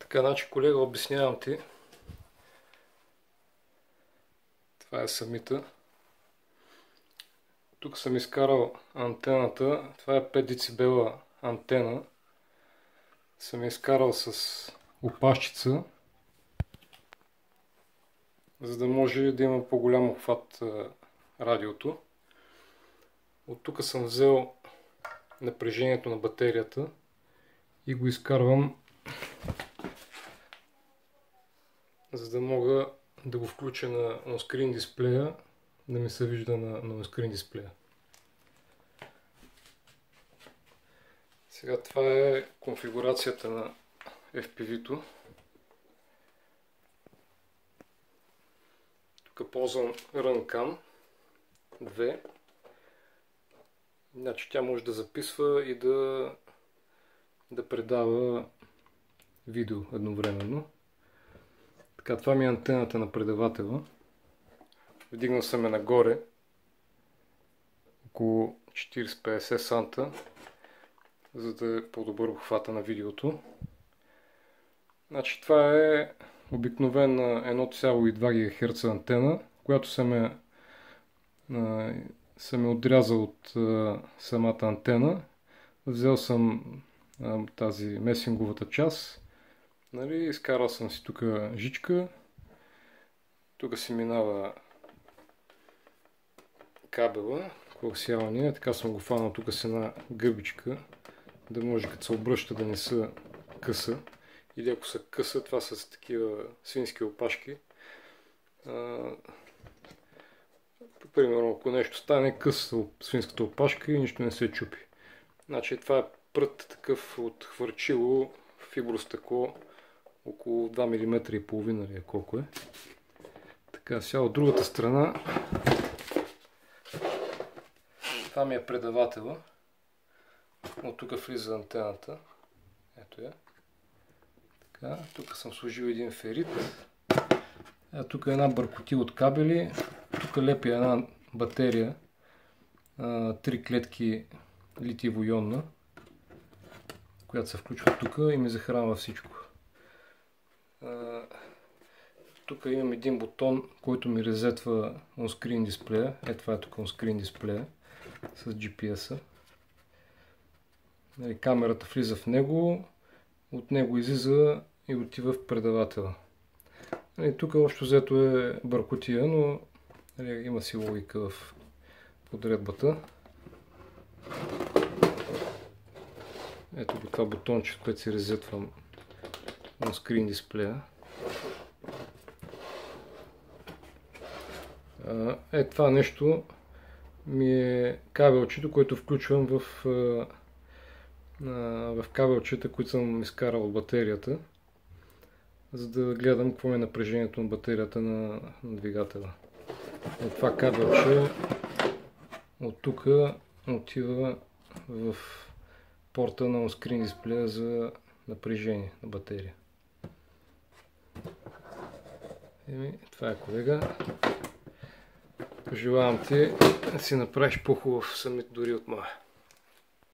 Така, значи, колега, обяснявам ти. Това е самита. Тук съм изкарал антената. Това е 5 децибела антена. Съм изкарал с опашчица, за да може да има по-голям обхват радиото. От тук съм взел напрежението на батерията и го изкарвам, за да мога да го включа на онскрин дисплея, да ми се вижда на онскрин дисплея. Сега това е конфигурацията на FPV-то. Тук ползвам Runcam 2. Значи тя може да записва и да предава видео едновременно. Така, това ми е антената на предавателя. Вдигнал съм я нагоре около 40-50 санта, за да е по-добър обхвата на видеото. Значи това е обикновена 1,2 ГГц антена, която съм е отрязал от самата антена. Взел съм тази месинговата част, нали, изкарал съм си тук жичка, тук си минава кабела, коаксиалния, така съм го фанал тук с една гъбичка, да може като се обръща да не са къса, или ако са къса, това са такива свински опашки. Примерно, ако нещо стане къса от свинската опашка и нищо не се чупи. Значи това е прът такъв от хвърчило фибростъкло, около 2,5 мм или колко е. Така, сега от другата страна, това ми е предавателя. От тук влиза антената. Ето я. Така, тук съм сложил един ферит. Тук е една бъркотия от кабели. Тук лепя една батерия, 3 клетки литиево-ионна, която се включва тук и ми захранва всичко. Тук имам един бутон, който ми резетва онскрин дисплея. Това е тук онскрин дисплея с GPS-а. Камерата влиза в него, от него излиза и отива в предавателя. Тук общо взето е бъркотия, но има си логика в подредбата. Ето го това бутонче, което си резетвам на скрин дисплея. Това нещо ми е кабелчето, което включвам в кабелчета, които съм изкарал от батерията, за да гледам какво е напрежението на батерията на двигателя. Това кабелче от тук отива в порта на онскрин дисплея за напрежение на батерия. Това е, колега. Пожелавам ти да си направиш по-хубав самит дори от моя.